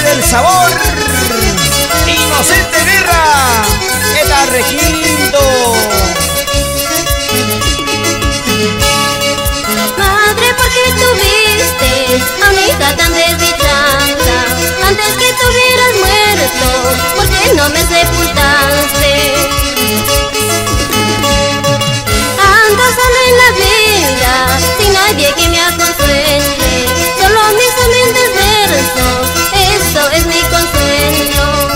del sabor, Inocente Guerra, el requinto. Madre, ¿por qué tuviste a una hija tan desdichada? Antes que tuvieras muerto, ¿por qué no me sepultaste? Ando solo en la vida, sin nadie que me aconsuele, solo mis humildes versos, eso es mi consuelo.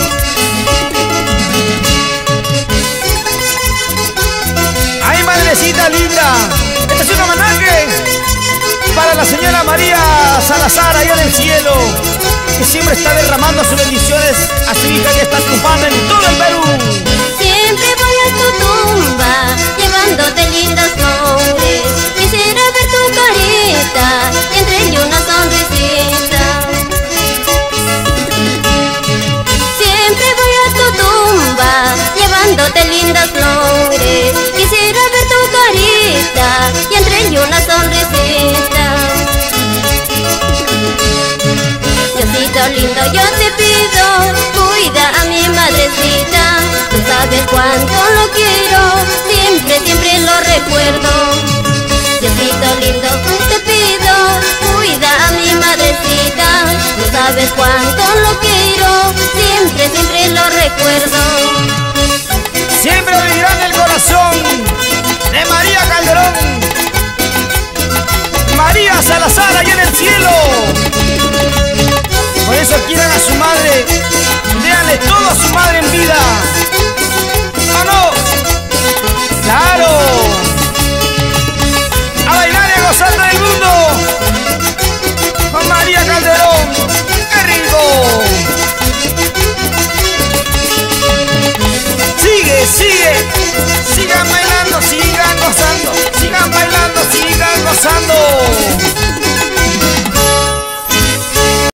¡Ay, madrecita linda! Este es un homenaje para la señora María Salazar allá en el cielo, que siempre está derramando sus bendiciones a su hija y está triunfando en todo el Perú. Siempre voy a tu tumba, llevándote lindas flores. Quisiera ver tu carita y entre ella una sonrisita. Siempre voy a tu tumba, llevándote lindas flores. Quisiera ver tu carita y entre ella una sonrisita. Diosito lindo, yo te pido, cuida a mi madrecita. Tú sabes cuánto lo quiero, siempre, siempre lo recuerdo. Diosito lindo, te pido, cuida a mi madrecita. Tú sabes cuánto lo quiero, siempre, siempre lo recuerdo. Siempre vivirá en el corazón de María Calderón, María Salazar allá en el cielo. Por eso quieran a su madre, déanle todo a su madre en